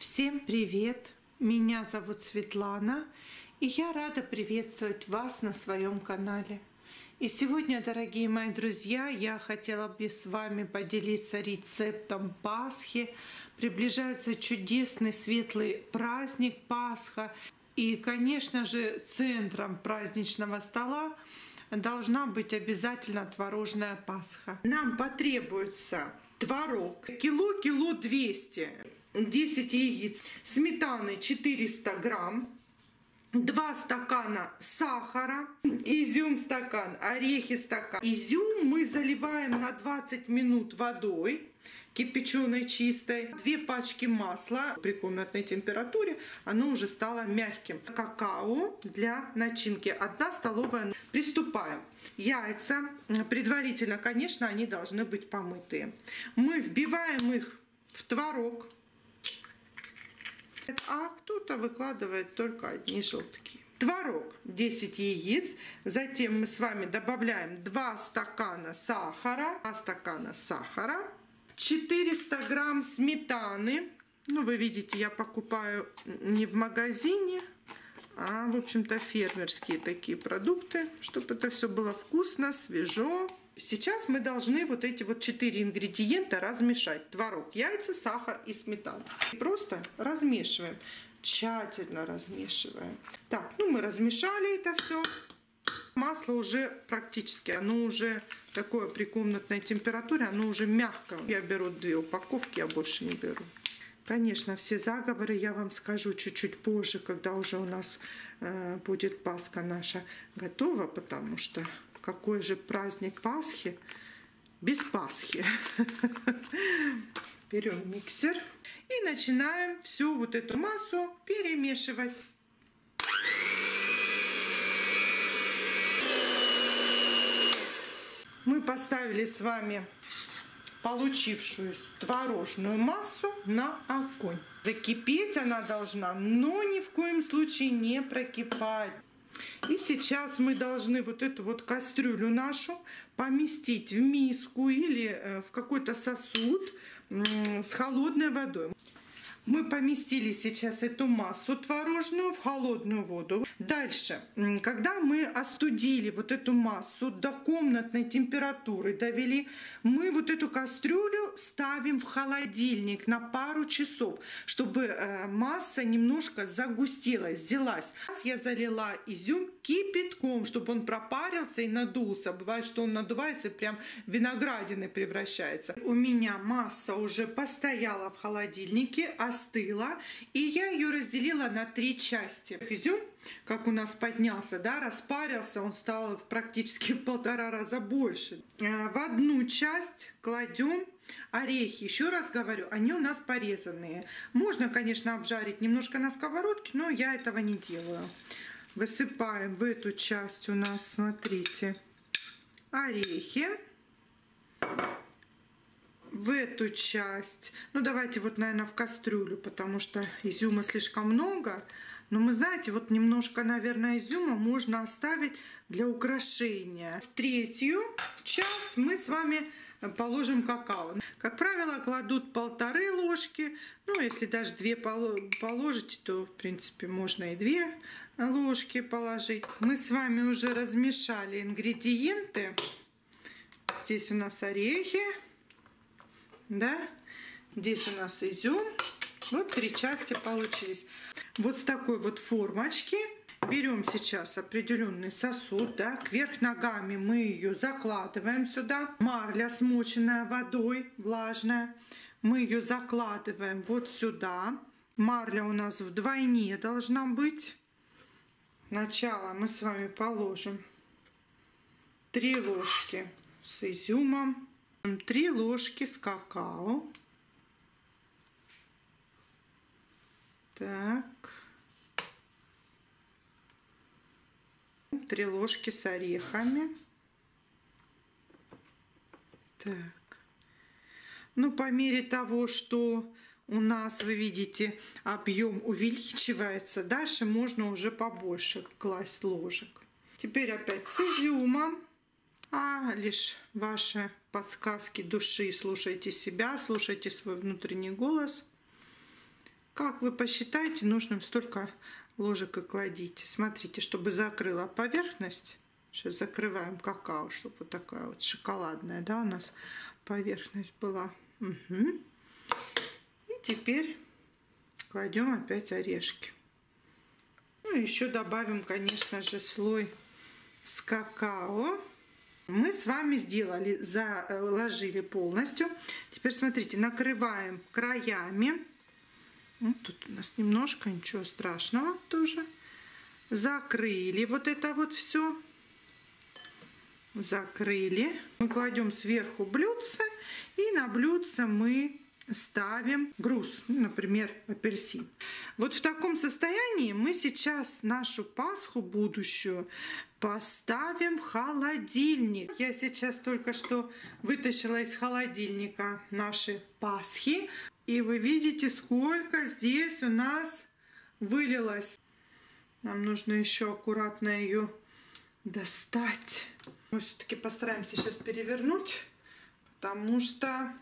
Всем привет! Меня зовут Светлана, и я рада приветствовать вас на своем канале. И сегодня, дорогие мои друзья, я хотела бы с вами поделиться рецептом Пасхи. Приближается чудесный светлый праздник Пасха. И, конечно же, центром праздничного стола должна быть обязательно творожная Пасха. Нам потребуется творог, кило 200, 10 яиц, сметаны 400 грамм, 2 стакана сахара, изюм стакан, орехи стакан. Изюм мы заливаем на 20 минут водой кипяченой чистой, 2 пачки масла при комнатной температуре, оно уже стало мягким. Какао для начинки 1 столовая. Приступаем. Яйца, предварительно, конечно, они должны быть помытые. Мы вбиваем их в творог, а кто-то выкладывает только одни желтки. Творог 10 яиц, затем мы с вами добавляем 2 стакана сахара, 400 грамм сметаны. Ну, вы видите, я покупаю не в магазине, а, в общем-то, фермерские такие продукты, чтобы это все было вкусно, свежо. Сейчас мы должны вот эти вот 4 ингредиента размешать. Творог, яйца, сахар и сметана. И просто размешиваем, тщательно размешиваем. Так, ну мы размешали это все. Масло уже практически, оно уже такое при комнатной температуре, оно уже мягкое. Я беру 2 упаковки, я больше не беру. Конечно, все заговоры я вам скажу чуть-чуть позже, когда уже у нас будет Пасха наша готова, потому что какой же праздник Пасхи без Пасхи. Берем миксер и начинаем всю вот эту массу перемешивать. Мы поставили с вами получившуюся творожную массу на огонь. Закипеть она должна, но ни в коем случае не прокипать. И сейчас мы должны вот эту вот кастрюлю нашу поместить в миску или в какой-то сосуд с холодной водой. Мы поместили сейчас эту массу творожную в холодную воду. Дальше, когда мы остудили вот эту массу до комнатной температуры, довели, мы вот эту кастрюлю ставим в холодильник на пару часов, чтобы масса немножко загустела, сделалась. Я залила изюм кипятком, чтобы он пропарился и надулся. Бывает, что он надувается и прям в виноградины превращается. У меня масса уже постояла в холодильнике, остыла, и я ее разделила на 3 части. Изюм, как у нас поднялся, да, распарился, он стал практически в 1,5 раза больше. В одну часть кладем орехи. Еще раз говорю, они у нас порезанные. Можно, конечно, обжарить немножко на сковородке, но я этого не делаю. Высыпаем в эту часть у нас, смотрите, орехи. В эту часть, ну давайте вот, наверное, в кастрюлю, потому что изюма слишком много. Но мы, знаете, вот немножко, наверное, изюма можно оставить для украшения. В 3-ю часть мы с вами положим какао. Как правило, кладут 1,5 ложки. Ну, если даже 2 положите, то, в принципе, можно и 2 ложки положить. Мы с вами уже размешали ингредиенты. Здесь у нас орехи. Да, здесь у нас изюм. Вот 3 части получились. Вот с такой вот формочки берем сейчас определенный сосуд, да, кверх ногами мы ее закладываем сюда. Марля, смоченная водой, влажная, мы ее закладываем вот сюда. Марля у нас вдвойне должна быть. Сначала мы с вами положим 3 ложки с изюмом. 3 ложки с какао. Так. 3 ложки с орехами. Так. Ну, по мере того, что у нас, вы видите, объем увеличивается, дальше можно уже побольше класть ложек. Теперь опять с изюмом. А лишь ваши подсказки души. Слушайте себя, слушайте свой внутренний голос. Как вы посчитаете нужным, столько ложек и кладите. Смотрите, чтобы закрыла поверхность. Сейчас закрываем какао, чтобы вот такая вот шоколадная, да, у нас поверхность была. Угу. И теперь кладем опять орешки. Ну, еще добавим, конечно же, слой с какао. Мы с вами сделали, заложили полностью. Теперь смотрите, накрываем краями. Вот тут у нас немножко, ничего страшного тоже. Закрыли вот это вот все. Закрыли. Мы кладем сверху блюдце. И на блюдце мы ставим груз, например, апельсин. Вот в таком состоянии мы сейчас нашу Пасху будущую поставим в холодильник. Я сейчас только что вытащила из холодильника наши Пасхи. И вы видите, сколько здесь у нас вылилось. Нам нужно еще аккуратно ее достать. Мы все-таки постараемся сейчас перевернуть, потому что...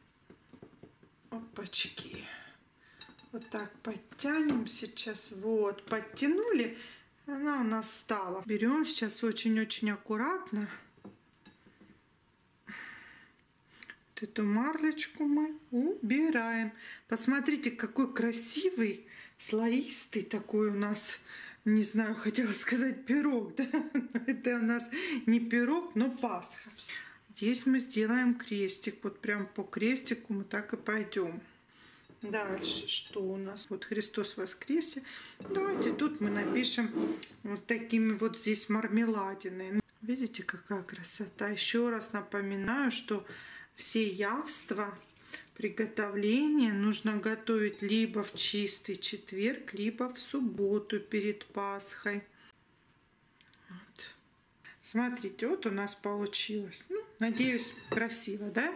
Опачки. Вот так подтянем сейчас. Вот, подтянули. Она у нас стала. Берем сейчас очень-очень аккуратно. Вот эту марлечку мы убираем. Посмотрите, какой красивый, слоистый такой у нас, не знаю, хотела сказать пирог, да? Это у нас не пирог, но Пасха. Здесь мы сделаем крестик. Вот прям по крестику мы так и пойдем. Дальше что у нас? Вот Христос воскресе. Давайте тут мы напишем вот такими вот здесь мармеладины. Видите, какая красота. Еще раз напоминаю, что все явства приготовления нужно готовить либо в чистый четверг, либо в субботу перед Пасхой. Вот. Смотрите, вот у нас получилось. Ну, надеюсь, красиво, да?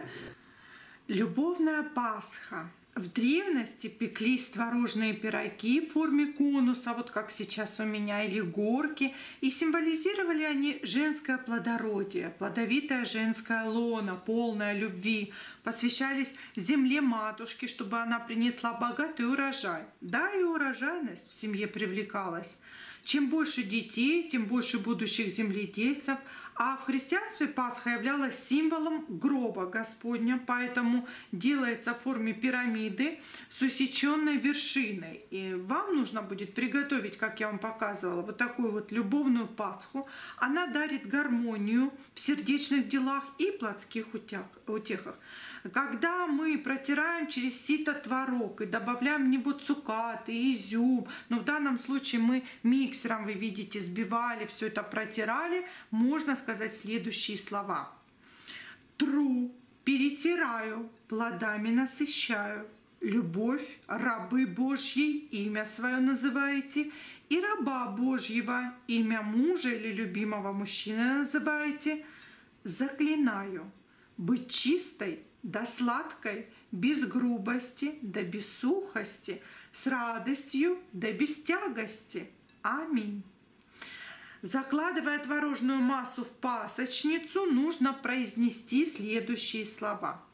Любовная Пасха. В древности пеклись творожные пироги в форме конуса, вот как сейчас у меня, или горки, и символизировали они женское плодородие, плодовитое женское лоно, полное любви, посвящались земле матушки, чтобы она принесла богатый урожай. Да, и урожайность в семье привлекалась. Чем больше детей, тем больше будущих земледельцев. А в христианстве Пасха являлась символом гроба Господня, поэтому делается в форме пирамиды с усеченной вершиной. И вам нужно будет приготовить, как я вам показывала, вот такую вот любовную Пасху. Она дарит гармонию в сердечных делах и плотских утехах. Когда мы протираем через сито творог и добавляем в него цукаты, изюм, но в данном случае мы миксером, вы видите, сбивали, все это протирали, можно сказать следующие слова. Тру, перетираю, плодами насыщаю. Любовь, рабы Божьи, имя свое называете, и раба Божьего, имя мужа или любимого мужчины называете. Заклинаю быть чистой, да сладкой, без грубости, да без сухости, с радостью, да без тягости. Аминь. Закладывая творожную массу в пасочницу, нужно произнести следующие слова.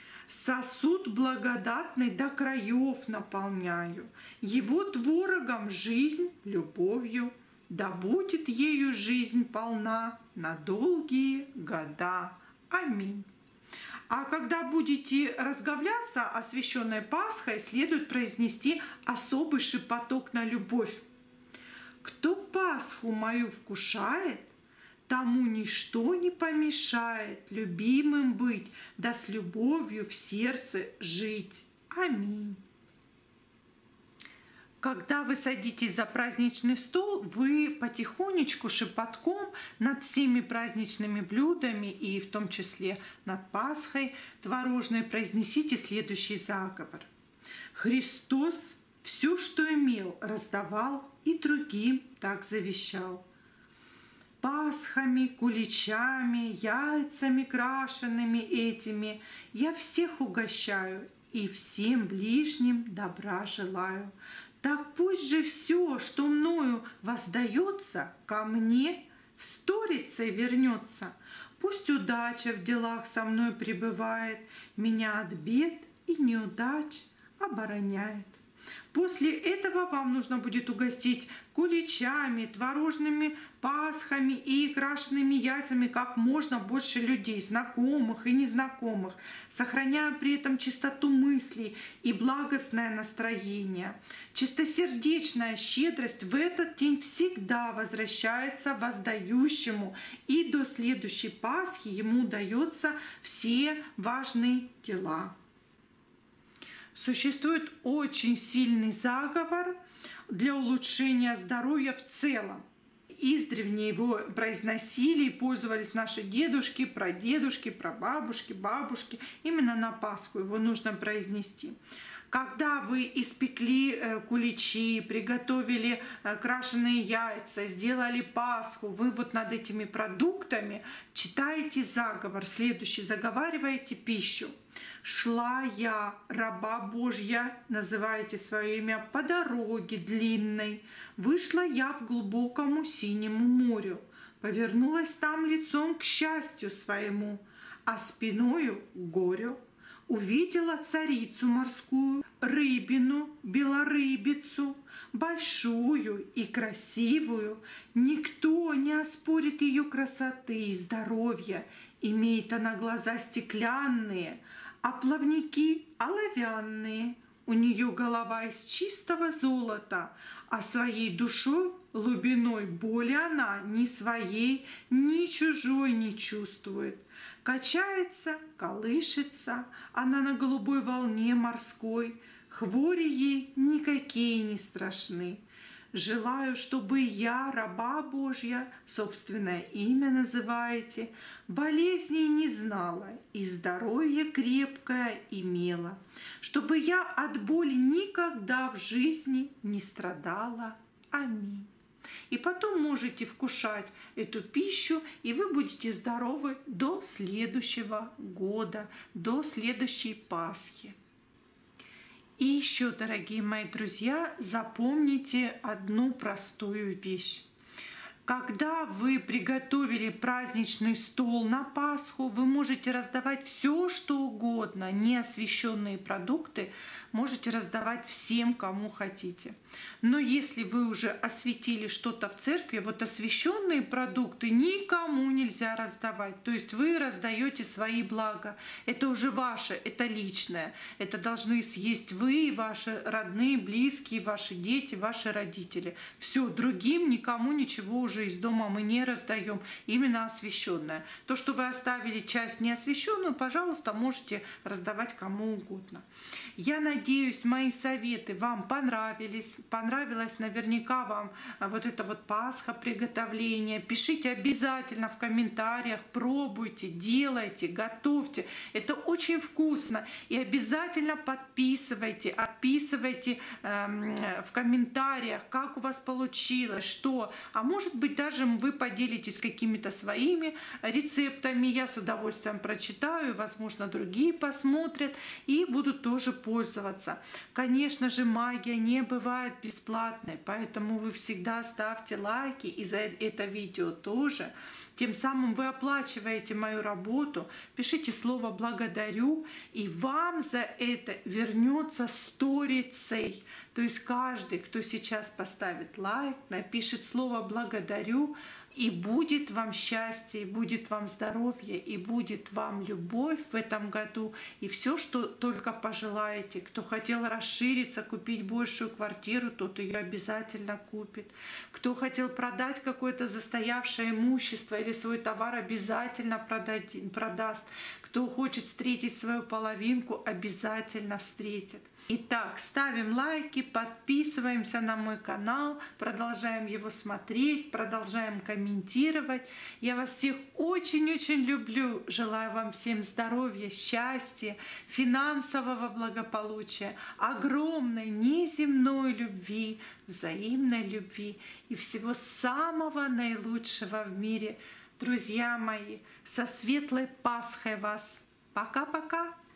Сосуд благодатный до краев наполняю, его творогом жизнь любовью, да будет ею жизнь полна на долгие года. Аминь. А когда будете разговляться, освященной Пасхой, следует произнести особый шепоток на любовь. Кто Пасху мою вкушает, тому ничто не помешает любимым быть, да с любовью в сердце жить. Аминь. Когда вы садитесь за праздничный стол, вы потихонечку, шепотком над всеми праздничными блюдами и в том числе над Пасхой творожной произнесите следующий заговор. Христос все, что имел, раздавал и другим так завещал. Пасхами, куличами, яйцами крашенными этими я всех угощаю и всем ближним добра желаю. Так пусть же все, что мною воздается, ко мне сторицей вернется. Пусть удача в делах со мной пребывает, меня от бед и неудач обороняет. После этого вам нужно будет угостить куличами, творожными пасхами и крашенными яйцами как можно больше людей, знакомых и незнакомых, сохраняя при этом чистоту мыслей и благостное настроение. Чистосердечная щедрость в этот день всегда возвращается воздающему, и до следующей Пасхи ему даются все важные дела. Существует очень сильный заговор для улучшения здоровья в целом. Издревле его произносили и пользовались наши дедушки, прадедушки, прабабушки, бабушки. Именно на Пасху его нужно произнести. Когда вы испекли куличи, приготовили крашеные яйца, сделали Пасху, вы вот над этими продуктами читаете заговор. Следующий, заговариваете пищу. «Шла я, раба Божья», называете свое имя, «по дороге длинной. Вышла я в глубокому синему морю, повернулась там лицом к счастью своему, а спиною к горю. Увидела царицу морскую, рыбину, белорыбицу, большую и красивую. Никто не оспорит ее красоты и здоровья. Имеет она глаза стеклянные, а плавники оловянные. У нее голова из чистого золота, а своей душой глубиной боли она ни своей, ни чужой не чувствует. Качается, колышется она на голубой волне морской, хвори ей никакие не страшны. Желаю, чтобы я, раба Божья, собственное имя называете, болезней не знала и здоровье крепкое имела, чтобы я от боли никогда в жизни не страдала. Аминь. И потом можете вкушать эту пищу, и вы будете здоровы до следующего года, до следующей Пасхи. И еще, дорогие мои друзья, запомните одну простую вещь. Когда вы приготовили праздничный стол на Пасху, вы можете раздавать все, что угодно, неосвященные продукты можете раздавать всем, кому хотите. Но если вы уже осветили что-то в церкви, вот освященные продукты никому нельзя раздавать. То есть вы раздаете свои блага. Это уже ваше, это личное. Это должны съесть вы, ваши родные, близкие, ваши дети, ваши родители. Все, другим никому ничего уже из дома мы не раздаем. Именно освященное. То, что вы оставили часть неосвященную, пожалуйста, можете раздавать кому угодно. Я надеюсь, мои советы вам понравились. Понравилось наверняка вам вот это вот Пасха, приготовление. Пишите обязательно в комментариях, пробуйте, делайте, готовьте. Это очень вкусно. И обязательно подписывайте, отписывайте в комментариях, как у вас получилось, что. А может быть, даже вы поделитесь какими-то своими рецептами. Я с удовольствием прочитаю, возможно, другие посмотрят и будут тоже пользоваться. Конечно же, магия не бывает бесплатной, поэтому вы всегда ставьте лайки и за это видео тоже. Тем самым вы оплачиваете мою работу, пишите слово «благодарю», и вам за это вернется сторицей. То есть каждый, кто сейчас поставит лайк, напишет слово «благодарю», и будет вам счастье, и будет вам здоровье, и будет вам любовь в этом году, и все, что только пожелаете. Кто хотел расшириться, купить большую квартиру, тот ее обязательно купит. Кто хотел продать какое-то застоявшее имущество или свой товар, обязательно продаст. Кто хочет встретить свою половинку, обязательно встретит. Итак, ставим лайки, подписываемся на мой канал, продолжаем его смотреть, продолжаем комментировать. Я вас всех очень-очень люблю. Желаю вам всем здоровья, счастья, финансового благополучия, огромной неземной любви, взаимной любви и всего самого наилучшего в мире. Друзья мои, со светлой Пасхой вас! Пока-пока!